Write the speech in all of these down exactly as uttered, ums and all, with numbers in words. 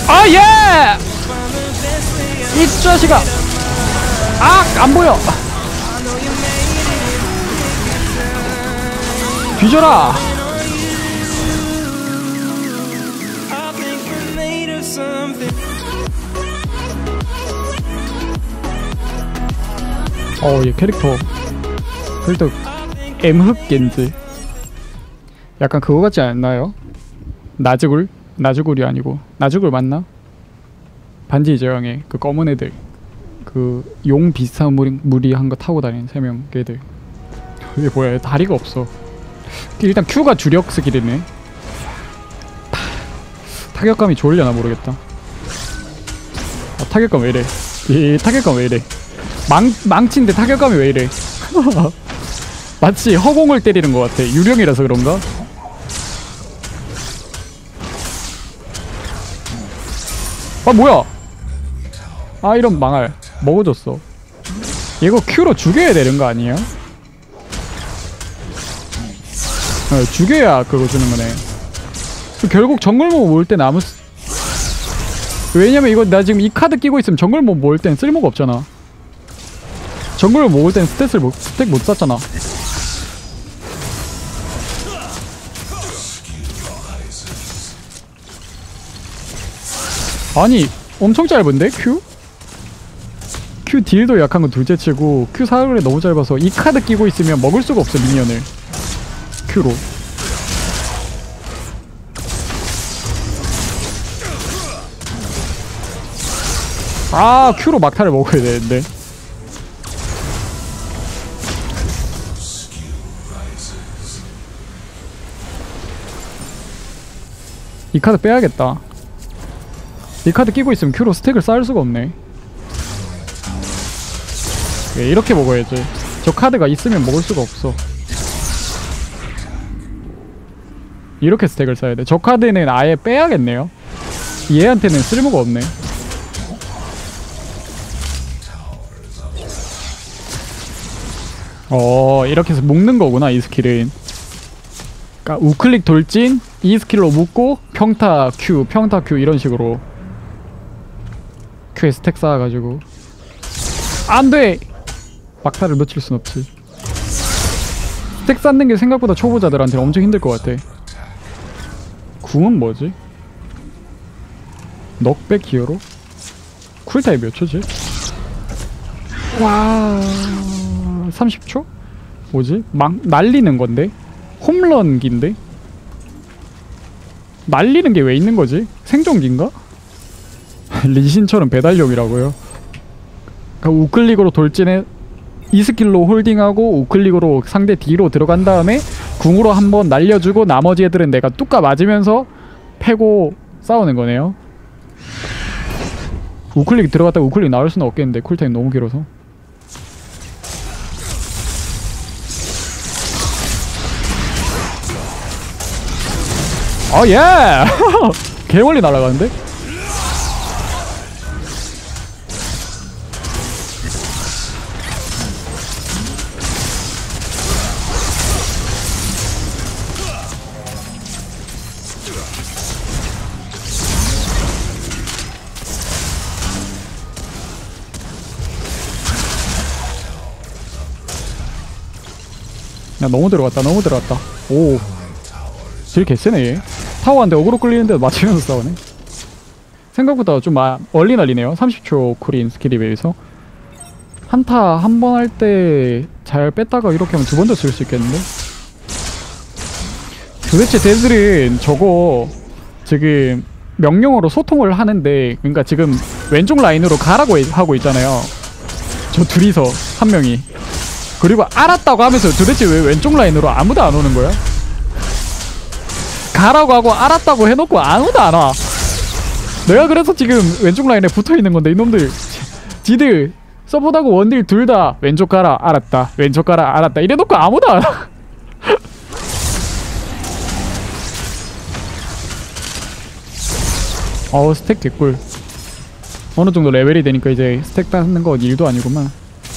아 예! 이 자식아! 아! 안 보여! 뒤져라! 어, 얘 캐릭터 캐릭터 M흑 겐지 약간 그거 같지 않나요? 나즈굴? 나즈굴이 아니고 나즈굴 맞나? 반지 제왕의 그 검은 애들 그 용 비슷한 무리, 무리한 거 타고 다니는 세 명 걔들. 이게 뭐야, 다리가 없어. 일단 Q가 주력 스킬이네. 타, 타격감이 좋으려나 모르겠다. 아, 타격감 왜 이래? 이 타격감 왜 이래? 망, 망치인데 타격감이 왜 이래? 마치 허공을 때리는 것 같아. 유령이라서 그런가? 아 뭐야? 아 이런 망할. 먹어줬어. 이거 Q로 죽여야 되는 거 아니에요? 어, 죽여야 그거 주는 거네. 결국 정글몹 모을 땐 아무 쓰... 왜냐면 이거 나 지금 이 카드 끼고 있으면 정글몹 모을 땐 쓸모가 없잖아. 정글을 모을 땐 스탯을 못, 스택 못 쌌잖아. 아니 엄청 짧은데 Q? Q 딜도 약한 건 둘째치고 Q 사거리 너무 짧아서 이 카드 끼고 있으면 먹을 수가 없어 미니언을 Q로. 아 Q로 막타를 먹어야 되는데. 이 카드 빼야겠다. 이 카드 끼고 있으면 Q로 스택을 쌓을 수가 없네. 예, 이렇게 먹어야지. 저 카드가 있으면 먹을 수가 없어. 이렇게 스택을 쌓아야 돼. 저 카드는 아예 빼야겠네요. 얘한테는 쓸모가 없네. 어, 이렇게 해서 묶는 거구나, 이 스킬은. 그러니까 우클릭 돌진, 이 스킬로 묶고 평타 Q, 평타 Q 이런 식으로 Q에 스택 쌓아가지고. 안돼! 막타를 놓칠 순 없지. 스택 쌓는 게 생각보다 초보자들한테는 엄청 힘들 것 같아. 궁은 뭐지? 넉백 기어로? 쿨타임 몇 초지? 와... 삼십 초? 뭐지? 막 날리는 건데? 홈런기인데? 날리는 게 왜 있는 거지? 생존기인가? 리신처럼 배달용이라고요? 그러니까 우클릭으로 돌진해 이 스킬로 홀딩하고 우클릭으로 상대 뒤로 들어간 다음에 궁으로 한번 날려주고 나머지 애들은 내가 뚝까 맞으면서 패고 싸우는 거네요. 우클릭 들어갔다가 우클릭 나올 수는 없겠는데 쿨타임 너무 길어서. 어 예! 개멀리 날아가는데? 야 너무 들어갔다 너무 들어갔다. 오 딜 개쎄네 얘. 타워한테 어그로 끌리는데 맞추면서 싸우네. 생각보다 좀 아, 멀리 날리네요. 삼십 초 쿨인 스킬에 비해서. 한타 한 번 할 때 잘 뺐다가 이렇게 하면 두 번 더 쓸 수 있겠는데? 도대체 쟤들은 저거 지금 명령어로 소통을 하는데, 그러니까 지금 왼쪽 라인으로 가라고 하고 있잖아요. 저 둘이서 한 명이. 그리고 알았다고 하면서 도대체 왜 왼쪽 라인으로 아무도 안 오는 거야? 가라고 하고 알았다고 해놓고 아무도 안 와. 내가 그래서 지금 왼쪽 라인에 붙어있는 건데 이놈들 지들 서포트하고 원딜 둘 다 왼쪽 가라 알았다 왼쪽 가라 알았다 이래놓고 아무도 안 와. 어우 스택 개꿀. 어느정도 레벨이 되니까 이제 스택 따는 건 일도 아니구만.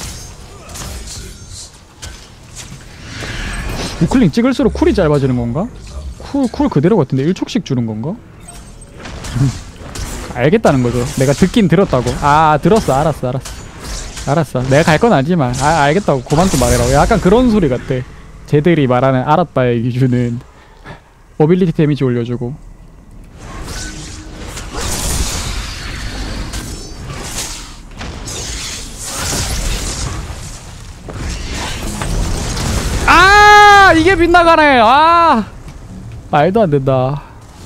우클릭 찍을수록 쿨이 짧아지는 건가? 쿨, 쿨 그대로 같은데 일 초씩 주는 건가? 알겠다는 거죠. 내가 듣긴 들었다고. 아 들었어. 알았어 알았어 알았어. 내가 갈 건 아니지만 아 알겠다고. 그만 좀 말해라고. 약간 그런 소리 같아. 쟤들이 말하는 알았다의 기준은 어빌리티 데미지 올려주고. 아 이게 빗나가네. 아 말도 안 된다.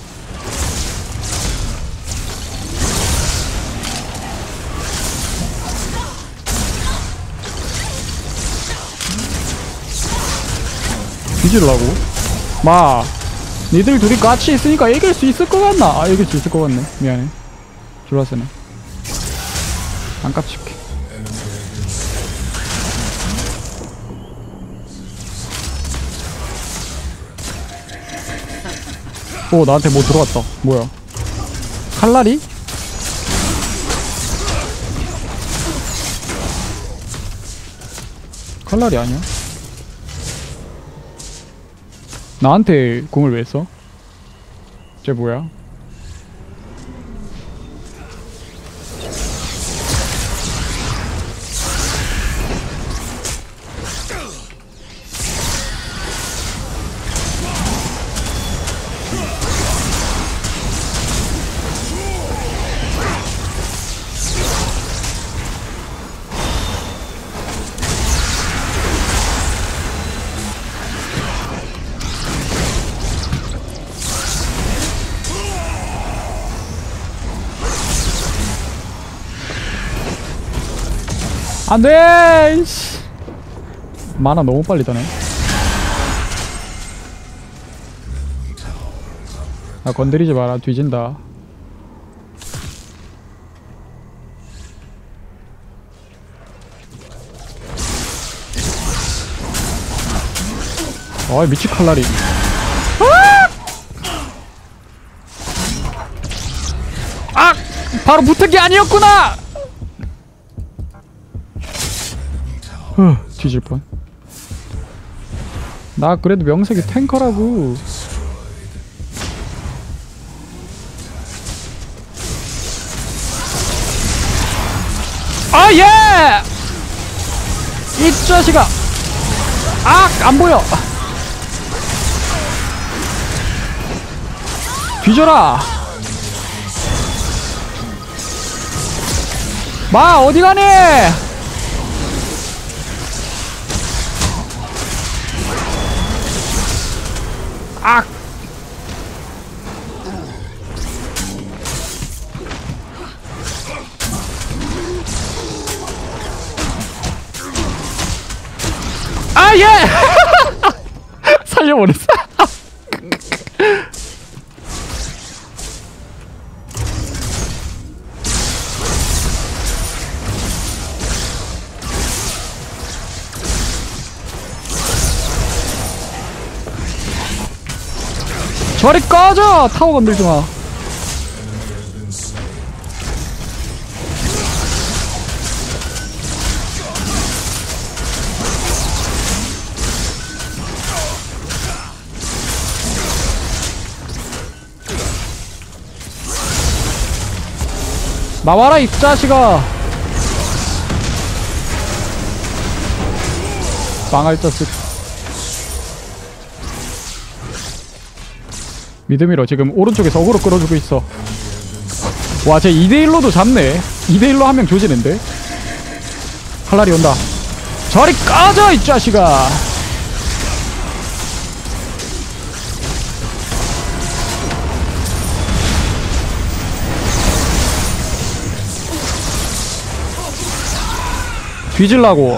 뒤질라고? 마 니들 둘이 같이 있으니까 이길 수 있을 것 같나? 아 이길 수 있을 것 같네. 미안해. 졸라 세네. 안 깝칠게. 오 나한테 뭐 들어왔다. 뭐야 칼날이? 칼날이 아니야? 나한테 공을 왜 써? 쟤 뭐야? 안돼! 이씨. 만화 너무 빨리 다네. 아 건드리지 마라. 뒤진다. 아 미치 칼날이. 아! 아! 바로 붙은 게 아니었구나! 후, 뒤질 뻔. 나 그래도 명색이 탱커라고. 아 예! 이 자식아! 아! 안 보여! 뒤져라! 마 어디 가니? 악! 아 예! 살려버렸어. 저리 꺼져! 타워 건들지 마. 나와라 이 자식아. 망할 자식. 믿음이로 지금 오른쪽에서 어그로 끌어주고 있어. 와, 쟤 이 대 일로도 잡네. 이 대 일로 한 명 조지는데. 칼날이 온다. 저리 꺼져 이 자식아. 뒤질라고.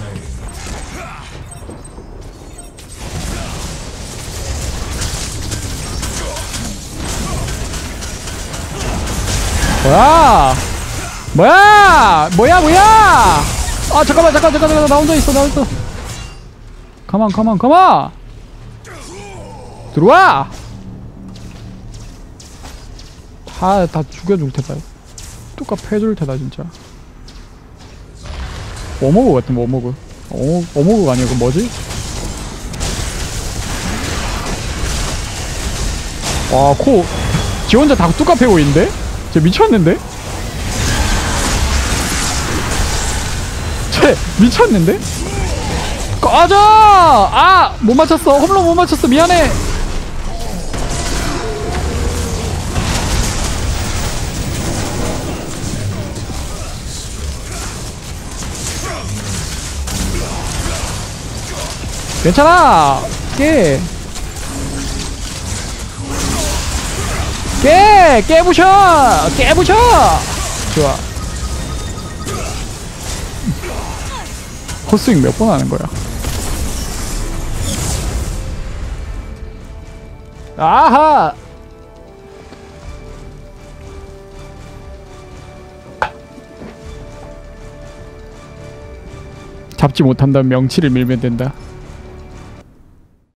뭐야? 뭐야? 뭐야 뭐야? 아 잠깐만 잠깐 잠깐 잠깐 나 혼자 있어 나 혼자. 가만 가만 가만. 들어와. 다 다 죽여줄 테다. 뚜까 패줄 테다 진짜. 어머그 같은 뭐 어머그. 어 어머그가 아니고 뭐지? 와 코. 지 혼자 다 뚜까 패고 있는데? 쟤 미쳤는데? 쟤 미쳤는데? 꺼져! 아! 못 맞췄어. 홈런 못 맞췄어. 미안해. 괜찮아. 깨. 깨! 깨부셔! 깨부셔! 좋아. 헛스윙 몇 번 하는 거야? 아하! 잡지 못한다면 명치를 밀면 된다.